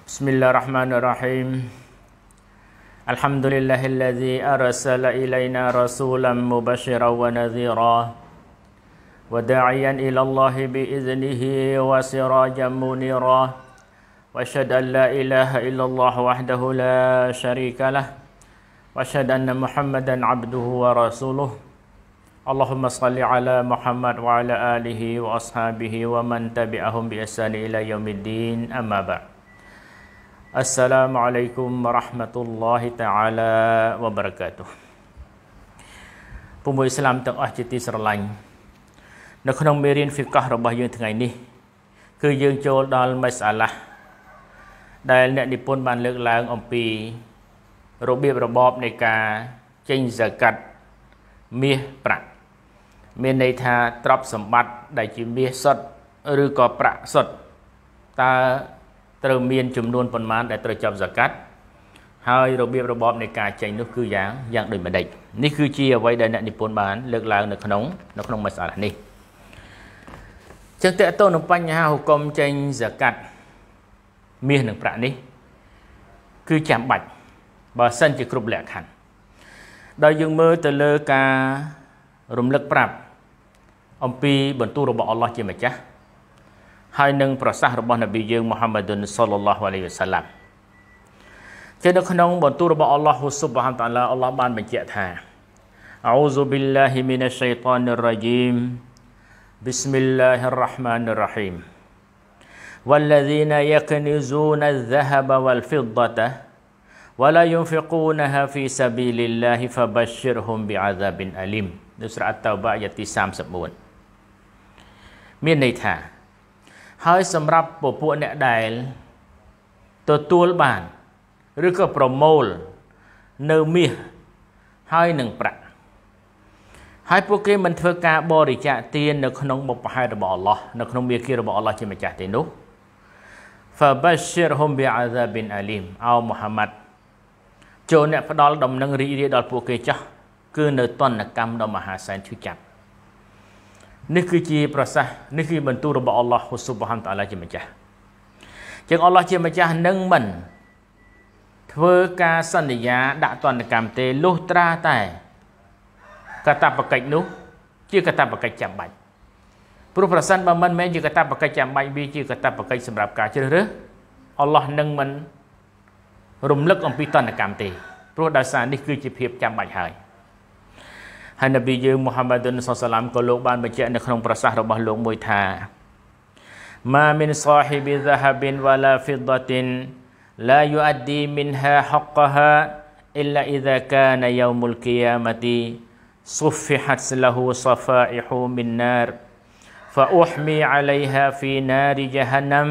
بسم الله الرحمن الرحيم الحمد لله الذي أرسل إلينا رسولا مبشرا ونذيرا وداعيا إلى الله بإذنه وسراجا منيرا وأشهد أن لا إله إلا الله وحده لا شريك له وأشهد أن محمدا عبده ورسوله اللهم صل على محمد وعلى آله وأصحابه ومن تبعهم بإحسان إلى يوم الدين أما بعد Assalamualaikum warahmatullahi ta'ala wabarakatuh ពុំឥស្លាមទាំងអស់ជាទីស្រឡាញ់នៅក្នុងមេរៀនហ្វីកាសរបស់យើងថ្ងៃនេះគឺយើងចូលដល់មស្អាឡាដែលអ្នកនិពន្ធបានលើកឡើងអំពីរបៀបរបបនៃការចេញហ្សាកាត់មាសប្រាក់មានន័យថាទ្រព្យសម្បត្តិដែលជាមាសសុទ្ធឬក៏ប្រាក់សុទ្ធតើត្រូវមានចំនួនប៉ុន្មានដែលត្រូវចាប់ហ្សាកាត់ហើយរបៀបរបបនៃការចេញនោះគឺយ៉ាងដូចម្ដេចនេះគឺជាអ្វីដែលអ្នកនិពន្ធបានលើកឡើងនៅក្នុងមស្អាឡានេះចឹងតើតើនឹងបញ្ហាហុគមចេញហ្សាកាត់មាសនិងប្រាក់នេះគឺចាំបាច់បើសិនជាគ្រប់លក្ខខណ្ឌដោយយើងមើលទៅលើការរំលឹកប្រាប់អំពីបន្ទូលរបស់អល់ឡោះជាម្ចាស់ហើយនឹងប្រសាសន៍របស់នប៊ីយើងមូហាម៉ាឌុនសល្លឡោះអាឡៃហ៊ីវ៉ាសាឡាំជានៅក្នុងបន្ទូលរបស់អល់ឡោះស៊ុបហានតាឡាអល់ឡោះបានបញ្ជាក់ថាអោស៊ុប៊ីលឡាហ៊ីមីនឆៃតានីររ៉ាជីមប៊ីស្មិលឡាហ៊ីររ៉ាហ្មានីររ៉ាហ៊ីមوالذين يكنزون الذهب والفضة ولا ينفقونها في سبيل الله فبشرهم بعذاب أليم នៅសូរ៉ាអតតៅបាអាយ៉ាទី34មានន័យថាហើយសម្រាប់ពួកអ្នកដែលទទួលបានឬក៏ប្រមូលនៅមាសហើយនឹងប្រាក់ហើយពួកគេមិនធ្វើការបរិច្ចាគទាននៅក្នុងបុព្វហេតុរបស់អល់ឡោះនៅក្នុងមាគ៌ារបស់អល់ឡោះជាម្ចាស់ទេនោះ Fabashshirhum bi'adhabin alim អូមូហាម៉ាត់ចូលអ្នកផ្ដល់ដំណឹងរីករាយដល់ពួកគេចោះគឺនៅទណ្ឌកម្មដ៏មហាសែនឈឺចាប់នេះគឺជាប្រសាសន៍នេះគឺបន្ទូលរបស់អល់ឡោះស៊ុបហានតាឡាជាម្ចាស់ចឹងអល់ឡោះជាម្ចាស់នឹងមិនធ្វើការសន្យាដាក់ទណ្ឌកម្មទេលុះត្រាតែកតបកិច្ចនោះជាកតបកិច្ចចាំបាច់ព្រោះប្រសិនបើមិនមែនជាកតបកិច្ចចាំបាច់វាជាកតបកិច្ចសម្រាប់ការជ្រើសរើសអល់ឡោះនឹងមិនរំលឹកអំពីទណ្ឌកម្មទេព្រោះដោយសារនេះគឺជាភាពចាំបាច់ហើយហើយនប៊ីយើងមូហាម៉ាឌុនសល្លឡោះក៏លោកបានបញ្ជាក់នៅក្នុងប្រសាសន៍របស់លោកមួយថាម៉ាមីនសាហ៊ីប៊ីហ្សាហាប៊ីនវ៉ាឡាហ្វីដដិនឡាយូអឌឌីមីនហាហក្កហាអ៊ីឡាអ៊ីហ្សាកានយូមុលគីយ៉ាម៉ាទីសុហ្វីហាត់ឡហ៊ូសហ្វាអ៊ីហ៊ូមីនណារ فأحمي عليها في نار جهنم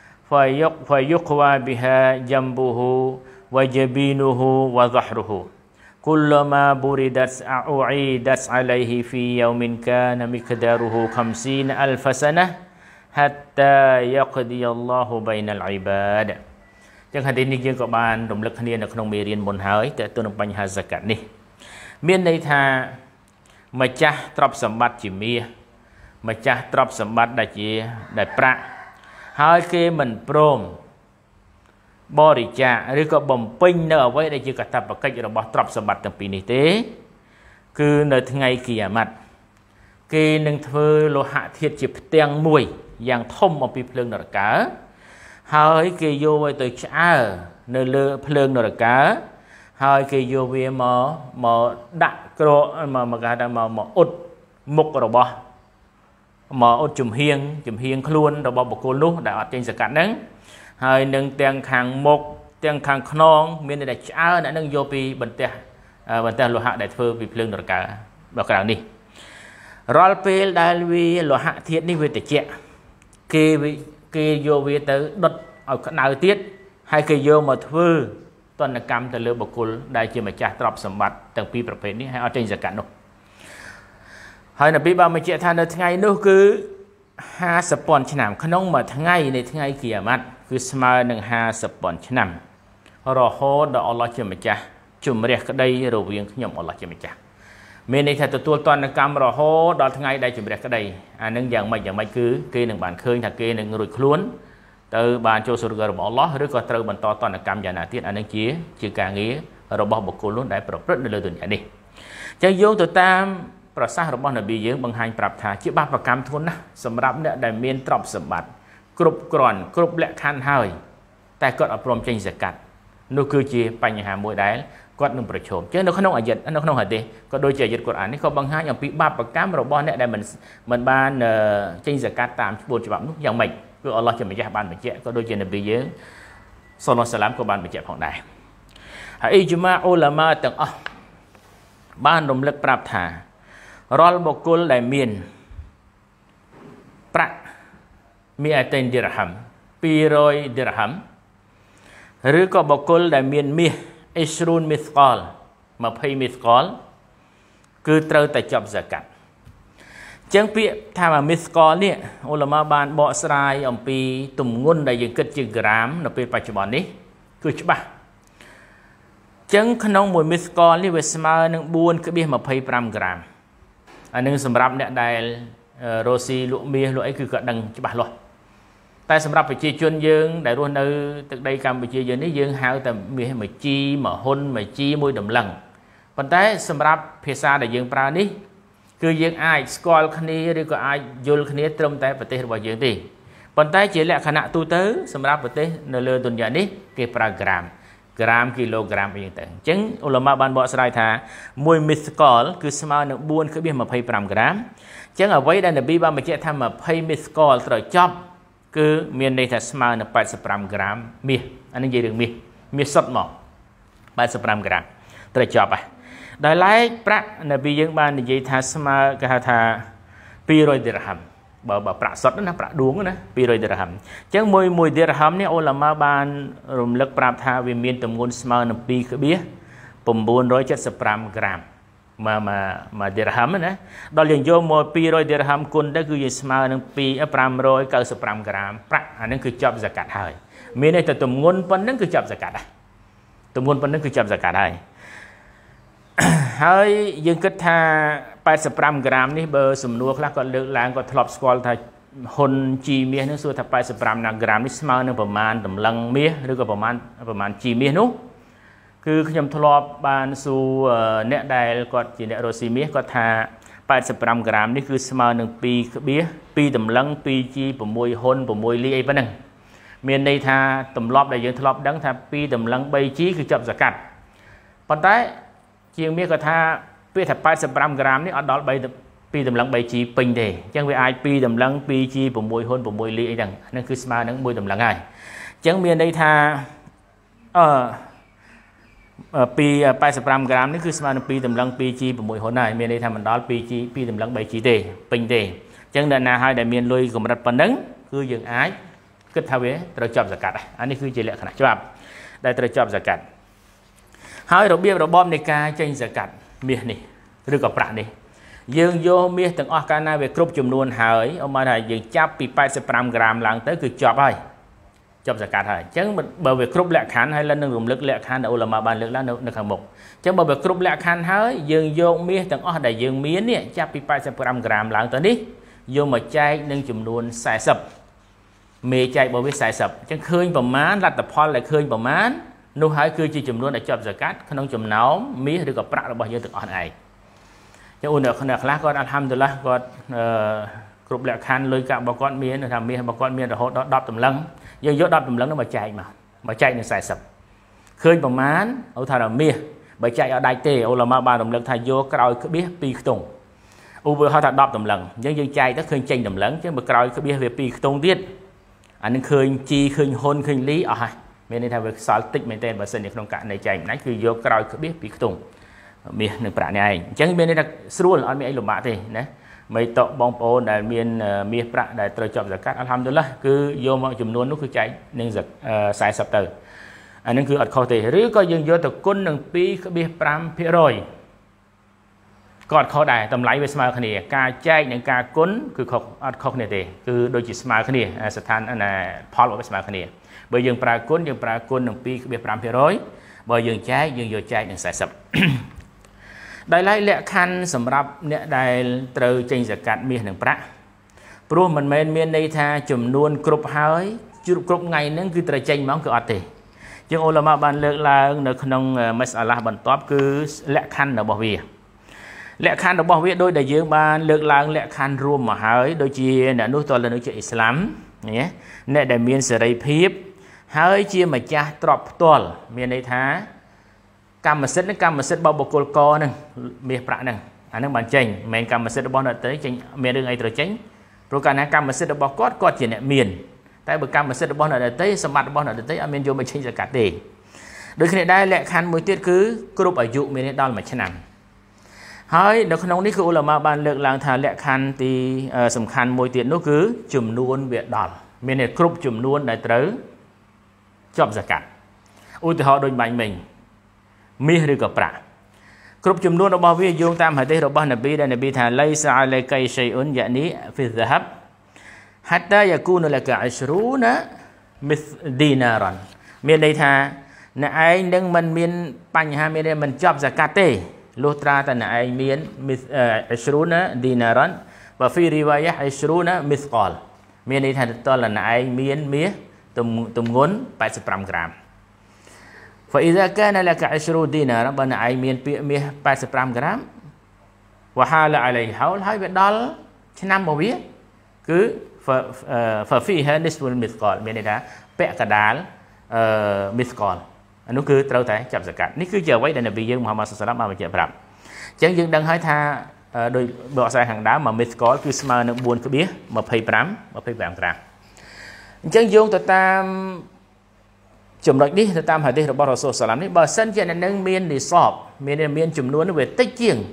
فيقوى بها جنبه وجبينه وظهره كلما بردت أعيدت عليه في يوم كان مقداره 50,000 سنة حتى يقضي الله بين العباد ចឹងហាឌីសនេះយើងក៏បានរំលឹកគ្នានៅក្នុងមេរៀនមុនហើយតើទៅនឹងបញ្ហាហ្សាកាត់នេះមានន័យថាម្ចាស់ទ្រព្យសម្បត្តិជាមាសម្ចាស់ទ្រព្យសម្បត្តិដែលប្រាក់ហើយគេមិនព្រមបរិច្ចាគឬក៏បំពេញនៅអ្វីដែលជាកតបកិច្ចរបស់ទ្រព្យសម្បត្តិទាំងពីរនេះទេគឺនៅថ្ងៃគីយ៉ាម៉ាត់គេនឹងធ្វើលោហៈធាតុជាផ្ទាំងមួយយ៉ាងធំអំពីភ្លើងនរកាហើយគេយកឲ្យទៅឆ្អើរនៅលើភ្លើងនរកាហើយគេយកវាមកដាក់ក្រមកគេថាមកអ៊ុតមុខរបស់មកអ៊ុតជំហៀងខ្លួនរបស់បុគ្គលនោះដែលអត់ចេញសកាត់ហ្នឹងហើយនឹងទាំងខាងមុខទាំងខាងខ្នងមានតែឆ្អើអ្នកនឹងយកពីបន្ទះលោហៈដែលធ្វើពីភ្លើងនរកាដល់ក្រៅនេះរាល់ពេលដែលវាលោហៈធាតុនេះវាត្រជាក់គេយកវាទៅដុតឲ្យក្តៅទៀតហើយគេយកមកធ្វើទណ្ឌកម្មទៅលើបុគ្គលដែលជាម្ចាស់ទ្រព្យសម្បត្តិទាំងពីរប្រភេទនេះហើយអត់ចេញសកាត់នោះហើយនប៊ីបានបញ្ជាក់ថានៅថ្ងៃនោះគឺ50,000 ឆ្នាំក្នុងមួយថ្ងៃនៃថ្ងៃគីយ៉ាម៉ាត់គឺស្មើនឹង50,000 ឆ្នាំរហូតដល់អល់ឡោះជាម្ចាស់ជំរះក្តីរវាងខ្ញុំអល់ឡោះជាម្ចាស់មានន័យថាទទួលទណ្ឌកម្មរហូតដល់ថ្ងៃដែលជំរះក្តីអានឹងយ៉ាងម៉េចគឺគេនឹងបានឃើញថាគេនឹងរួចខ្លួនទៅបានចូលសុរករបស់អល់ឡោះឬក៏ត្រូវបន្តតនកម្មយ៉ាងណាទៀតអានឹងជាការងាររបស់បុគ្គលនោះដែលប្រព្រឹត្តនៅលើទុនយ៉ានេះចឹងយោងទៅតាមប្រសាសន៍របស់នប៊ីយើងបង្ហាញប្រាប់ថាជាបាបកម្មធ្ងន់ណាស់សម្រាប់អ្នកដែលមានទ្រព្យសម្បត្តិគ្រប់គ្រាន់គ្រប់លក្ខខណ្ឌហើយតែគាត់អត់ព្រមចេញហ្សាកាត់នោះគឺជាបញ្ហាមួយដែលគាត់នឹងប្រឈមចឹងនៅក្នុងអាយតនៅក្នុងហាឌីសក៏ដូចជាអាយតកូរ៉ាននេះក៏បង្ហាញអំពីបាបកម្មរបស់អ្នកដែលមិនបានចេញហ្សាកាត់តាមក្បួនច្បាប់នោះយ៉ាងម៉េចគឺអល់ឡោះជាម្ចាស់បានបញ្ជាក់ក៏ដូចជានប៊ីយើងសល្លឡោះសាឡាមក៏បានបញ្ជាក់ផងដែរហើយអ៊ីជ្មាអ៊ូឡាម៉ាទាំងអស់បានរំលឹកប្រាប់ថារាល់បុគ្គលដែលមានប្រាក់មីអាតេនឌីរហាំ200ឌីរហាំឬក៏បុគ្គលដែលមានមាសអ៊ីស្រូនមីស្កល20មីស្កលគឺត្រូវតែចាប់ហ្សាកាត់ចឹងពាក្យថាមីស្កលនេះអ៊ូឡាម៉ាបានបកស្រាយអំពីទម្ងន់ដែលយើងគិតជាក្រាមនៅពេលបច្ចុប្បន្ននេះគឺច្បាស់ចឹងក្នុង1មីស្កលនេះវាស្មើនឹង 4.25 ក្រាមអានឹងសម្រាប់អ្នកដែលរស់ស៊ីលក់មាសលក់អីគឺគាត់ដឹងច្បាស់លាស់តែសម្រាប់ប្រជាជនយើងដែលរស់នៅទឹកដីកម្ពុជាយើងនេះយើងហៅតែមាសមួយជីមួយហ៊ុនមួយជីមួយដំឡឹងប៉ុន្តែសម្រាប់ភាសាដែលយើងប្រើនេះគឺយើងអាចស្គាល់គ្នាឬក៏អាចយល់គ្នាត្រឹមតែប្រទេសរបស់យើងទេប៉ុន្តែជាលក្ខណៈទូទៅសម្រាប់ប្រទេសនៅលើទុនយ៉ានេះគេប្រើក្រាមគីឡូក្រាមអីយ៉ាងទៅអញ្ចឹងអ៊ូឡាម៉ាបានបកស្រាយថា1មីស្កលគឺស្មើនឹង 4.25 ក្រាមអញ្ចឹងអ្វីដែលនប៊ីបានបញ្ជាក់ថា20មីស្កលត្រូវចប់គឺមានន័យថាស្មើនឹង85ក្រាមមាសអានេះនិយាយរឿងមាសសុទ្ធមក85ក្រាមត្រូវចប់ហើយដោយឡែកប្រាក់នប៊ីយើងបាននិយាយថាស្មើគេហៅថា200ឌីរហាំបើប្រាក់សុទ្ធណាប្រាក់ដួងណា200ឌីរហាំអញ្ចឹងមួយឌីរហាំនេះអ៊ូឡាម៉ាបានរំលឹកប្រាប់ថាវាមានទម្ងន់ស្មើនឹង 2.975 ក្រាមមួយឌីរហាំណាដល់យើងយកមក200ឌីរហាំគុណទៅគឺយើងស្មើនឹង595ក្រាមប្រាក់អានឹងគឺចាប់ហ្សាកាត់ហើយមានន័យថាទម្ងន់ប៉ុណ្្នឹងគឺចាប់ហ្សាកាត់ហើយទម្ងន់ប៉ុណ្្នឹងគឺចាប់ហ្សាកាត់ហើយហើយយើងគិតថា85ក្រាមនេះបើសំណួរខ្លះគាត់លើកឡើងគាត់ធ្លាប់ស្គាល់ថាហ៊ុនជីមាសនឹងសួរថា85ក្រាមនេះស្មើនឹងប្រមាណតម្លឹងមាសឬក៏ប្រមាណជីមាសនោះគឺខ្ញុំធ្លាប់បានសួរអ្នកដែលគាត់ជាអ្នករស់ស៊ីមាសគាត់ថា85ក្រាមនេះគឺស្មើនឹង2តម្លឹង2ជី6ហ៊ុន6លីអីប៉ុណ្ណឹងមានន័យថាទម្លាប់ដែលយើងធ្លាប់ដឹងថា2តម្លឹង3ជីគឺចាប់ហ្សាកាត់ប៉ុន្តែជាងមាសគាត់ថាពាក្យថា85ក្រាមនេះអត់ដល់2តម្លឹង3ជីពេញទេអញ្ចឹងវាអាច2តម្លឹង2ជី6ហ៊ុន6លីអីហ្នឹងហ្នឹងគឺស្មើនឹង1តម្លឹងហើយអញ្ចឹងមានន័យថាពី85ក្រាមនេះគឺស្មើនឹង2តម្លឹង2ជី6ហ៊ុនហើយមានន័យថាមិនដល់2ជី2តម្លឹង3ជីទេពេញទេអញ្ចឹងអ្នកណាហើយដែលមានលុយកម្រិតប៉ុណ្ណឹងគឺយើងអាចគិតថាវាត្រូវចាប់ហ្សាកាត់ហើយអានេះគឺជាលក្ខណៈច្បាប់ដែលត្រូវចាប់ហ្សាកាត់ហើយរបៀបរបបនៃការចេញហ្សាកាត់មាសនេះឬក៏ប្រាក់នេះយើងយកមាសទាំងអស់កាលណាវាគ្រប់ចំនួនហើយអមថាយើងចាប់ពី85ក្រាមឡើងទៅគឺចប់ហើយចប់ហ្សាកាត់ហើយអញ្ចឹងបើវាគ្រប់លក្ខខណ្ឌហើយឡើងនឹងរំលឹកលក្ខខណ្ឌដែលអ៊ូឡាម៉ាបានលើកឡើងនៅខាងមុខអញ្ចឹងបើវាគ្រប់លក្ខខណ្ឌហើយយើងយកមាសទាំងអស់ដែលយើងមាននេះចាប់ពី85ក្រាមឡើងទៅនេះយកមកចែកនឹងចំនួន40មេចែកបើវា40អញ្ចឹងឃើញប្រមាណលទ្ធផលដែលឃើញប្រមាណនោះហើយគឺជាចំនួនដែលជាប់ហ្សាកាត់ក្នុងចំណោមមាសឬក៏ប្រាក់របស់យើងទាំងអស់ឯងចឹងអូនអ្នកខ្លះគាត់អាល់ហាំឌុលឡាគាត់គ្រប់លក្ខខណ្ឌលុយកាក់របស់គាត់មានថាមាសរបស់គាត់មានរហូតដល់10តម្លឹងយើងយក10តម្លឹងនោះមកចែកមកចែកនឹង40ឃើញប្រមាណអូថាមាសបើចែកឲ្យដាច់ទេអូឡាម៉ាបានរំលឹកថាយកក្រោយក្បៀស2ខ្ទង់ឧបហៅថា10តម្លឹងអញ្ចឹងយើងចែកទៅឃើញចេញតម្លឹងអញ្ចឹងបើក្រោយក្បៀសវា2ខ្ទង់ទៀតអានឹងឃើញជីឃើញហ៊ុនឃើញលីអស់ហើយមានន័យថាវាខ្សល់តិចមែនទែនបើសិនជាក្នុងករណីចែកមិនដាច់គឺយកក្រោយក្បៀស2ខ្ទង់មាសនឹងប្រាក់នេះឯងអញ្ចឹងមានន័យថាស្រួលអត់មានអីលំបាកទេណាមិនតកបងប្អូនដែលមានមាសប្រាក់ដែលត្រូវចាប់ហ្សាកាត់អាល់ហាំឌុលឡាគឺយកមកចំនួននោះគឺចែកនឹង40ទៅអានឹងគឺអត់ខុសទេឬក៏យើងយកទៅគុណនឹង2.5%ក៏អត់ខុសដែរតម្លៃវាស្មើគ្នាការចែកនិងការគុណគឺអត់ខុសគ្នាទេគឺដូចជាស្មើគ្នាស្ថានផលវាស្មើគ្នាបើយើងប្រើគុណនឹង2.5%បើយើងចែកយើងយកចែកនឹង40ដោយឡែកលក្ខខណ្ឌសម្រាប់អ្នកដែលត្រូវចេញហ្សាកាត់មាសនិងប្រាក់ព្រោះមិនមែនមានន័យថាចំនួនគ្រប់ហើយគ្រប់ថ្ងៃហ្នឹងគឺត្រូវចេញមកគឺអត់ទេជាងឧលមាបានលើកឡើងនៅក្នុងមស្អាឡាបន្ទាប់គឺលក្ខខណ្ឌរបស់វាលក្ខខណ្ឌរបស់វាដោយដែលយើងបានលើកឡើងលក្ខខណ្ឌរួមមកហើយដូចជាអ្នកនោះតើនៅជាអ៊ីស្លាមណាអ្នកដែលមានសេរីភាពហើយជាម្ចាស់ទ្រព្យផ្ទាល់មានន័យថាកម្មសិទ្ធិរបស់បុគ្គលកហ្នឹងមាសប្រាក់ហ្នឹងអាហ្នឹងបានចេញមិនមែនកម្មសិទ្ធិរបស់អ្នកទេចេញមានរឿងអីត្រូវចេញព្រោះកាលណាកម្មសិទ្ធិរបស់គាត់ជាអ្នកមានតែបើកម្មសិទ្ធិរបស់អ្នកទេសម្បត្តិរបស់អ្នកទេអត់មានយកមកចេញសកាត់ទេដូចគ្នាដែរលក្ខខណ្ឌមួយទៀតគឺគ្រប់អាយុមានដល់1ឆ្នាំហើយនៅក្នុងនេះគឺឧលមាបានលើកឡើងថាលក្ខខណ្ឌទីសំខាន់មួយទៀតនោះគឺចំនួនវាដល់មានគ្រប់ចំនួនដែលត្រូវជាប់សកាត់ឧទាហរណ៍ដូចបាញ់មិញមាសឬក៏ប្រាក់គ្រប់ចំនួនរបស់វាយោងតាមហាឌីសរបស់នប៊ីដែលនប៊ីថាឡៃសាអាឡៃកៃឆៃអ៊ុនយ៉ានីហ្វីហ្សាហាប់ហាតាយ៉ាគូនលកា20មីសឌីណារ៉ាន់មានន័យថាអ្នកឯងនឹងមិនមានបញ្ហាមានមិនជាប់សកាត់ទេលុះត្រាតែអ្នកឯងមាន20ឌីណារ៉ាន់và phi riwayah 20មីសកលមានន័យថាតលអ្នកឯងមានមាសទម្ងន់85ក្រាមفإذا كان لك 20 دينار បើអ្នកឯងមានពាក្យមាស85ក្រាម وحال عليه حول ហើយវាដល់ឆ្នាំរបស់វាគឺ ففيها نصف المثقال មានន័យថាពាក់កដាលمثقال អានោះគឺត្រូវតែចាប់សកាត់នេះគឺជាអ្វីដែលនប៊ីយើងមូហាម៉ាត់សល្លឡាមបានបញ្ជាក់ប្រាប់អញ្ចឹងយើងដឹងហើយថាដោយបកស្រាយខាងដើម1 مثقال គឺស្មើនឹង4.25 ក្រាមអញ្ចឹងយោងទៅតាមចំណុចនេះទៅតាមហាឌីសរបស់រ៉ាស៊ូលសាឡាមនេះបើសិនជាអ្នកនឹងមាននិសបមានចំនួនវាតិចជាង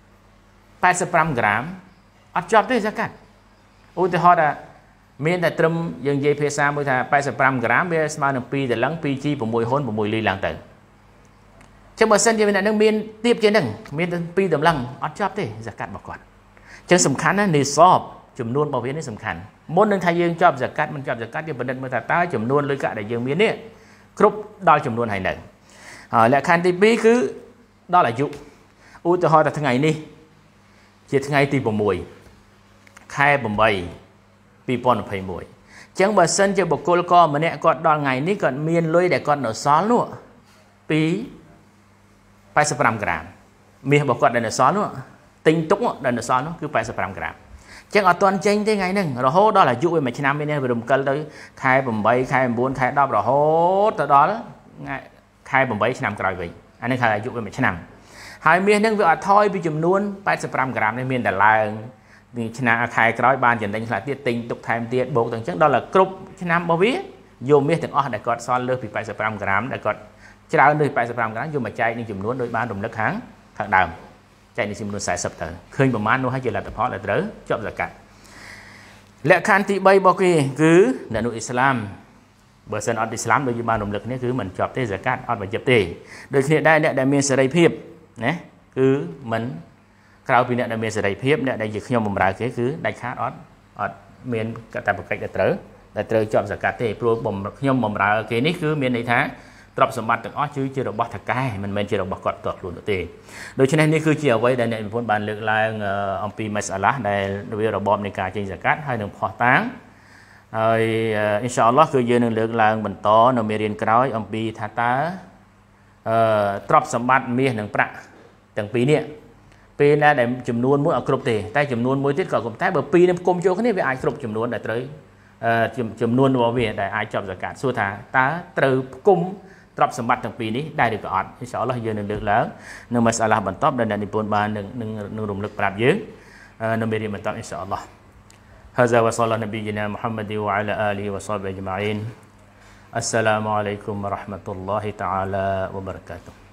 85ក្រាមអត់ជាប់ទេសកាត់ឧទាហរណ៍ថាមានតែត្រឹមយើងនិយាយភាសាមួយថា85ក្រាមវាស្មើនឹង2ដលឹង 2G 6ហ៊ុន6លីឡើងទៅចឹងបើសិនជាអ្នកនឹងមានទៀបជាងនឹងមានតែ2ដលឹងអត់ជាប់ទេសកាត់របស់គាត់ចឹងសំខាន់ណានិសបចំនួនរបស់វានេះសំខាន់មុននឹងថាយើងជាប់សកាត់មិនជាប់សកាត់យើងពិនិត្យមើលថាតើចំនួនលុយកាក់ដែលយើងមាននេះគ្រប់ដល់ចំនួនហើយនៅលក្ខខណ្ឌទី2គឺដល់អាយុឧទាហរណ៍ថាថ្ងៃនេះជាថ្ងៃទី6ខែ8 2021អញ្ចឹងបើសិនជាបុគ្គលកម្នាក់គាត់ដល់ថ្ងៃនេះគាត់មានលុយដែលគាត់នៅសល់នោះពី85ក្រាមមាសរបស់គាត់ដែលនៅសល់នោះទិញទុកដែលនៅសល់នោះគឺ85ក្រាមចឹងអត់ទាន់ចេញទេថ្ងៃហ្នឹងរហូតដល់អាយុវា1ឆ្នាំនេះវារំកិលទៅខែ8ខែ9ខែ10រហូតទៅដល់ខែ8ឆ្នាំក្រោយវិញអានេះខែអាយុវា1ឆ្នាំហើយមាសហ្នឹងវាអត់ថយពីចំនួន85ក្រាមនេះមានតែឡើងពីឆ្នាំខែក្រោយបានចំណេញខ្លះទៀតទិញទុកថែមទៀតបូកទាំងចឹងដល់តែគ្រប់ឆ្នាំរបស់វាយកមាសទាំងអស់ដែលគាត់សល់លើសពី85ក្រាមដែលគាត់ច្រើនលើសពី85ក្រាមយកមកចែកនឹងចំនួនដោយបានរំលឹកខាងដើមចែកនេះចំនួន40ទៅឃើញប្រមាណនោះហើយជាលទ្ធផលដែលត្រូវជាប់សកាត់លក្ខខណ្ឌទី3របស់គេគឺអ្នកនោះអ៊ីស្លាមបើសិនអត់អ៊ីស្លាមដូចយើងបានរំលឹកនេះគឺមិនជាប់ទេសកាត់អត់បញ្ជាប់ទេដូចគ្នាដែរអ្នកដែលមានសេរីភាពណាគឺមិនក្រៅពីអ្នកដែលមានសេរីភាពអ្នកដែលជាខ្ញុំបម្រើគេគឺដាច់ខាតអត់មានកាតព្វកិច្ចដែលត្រូវជាប់សកាត់ទេព្រោះខ្ញុំបម្រើគេនេះគឺមានន័យថាទ្រព្យសម្បត្តិទាំងអស់គឺជារបស់ថកែមិនមែនជារបស់គាត់ផ្ទាល់ខ្លួនទេដូច្នេះនេះគឺជាអ្វីដែលអ្នកនិពន្ធបានលើកឡើងអំពីមស្អាឡាដែលវារបបនៃការចេញសកាត់ហើយនឹងផោះតាំងហើយអ៊ីនសាអល់ឡោះគឺយើងនឹងលើកឡើងបន្តនៅមេរៀនក្រោយអំពីថាតើទ្រព្យសម្បត្តិមាសនិងប្រាក់ទាំងពីរនេះពេលណាដែលចំនួនមួយអត់គ្រប់ទេតែចំនួនមួយទៀតក៏គ្រប់តែបើពីរនឹងផ្គុំចូលគ្នាវាអាចគ្រប់ចំនួនដែលត្រូវចំនួនរបស់វាដែលអាចជាប់សកាត់សួរថាតើត្រូវផ្គុំទ្រព្យសម្បត្តិទាំងពីរនេះដែរឬក៏អត់អ៊ីនសាអល់ឡោះយើងនឹងលើកឡើងនៅមស្អាឡាបន្ទាប់ដែលអ្នកនិពន្ធបាននឹងរំលឹកប្រាប់យើងនៅមេរៀនបន្ទាប់អ៊ីនសាអល់ឡោះهذا وصلى نبينا محمد وعلى آله وصحبه أجمعين السلام عليكم ورحمة الله تعالى وبركاته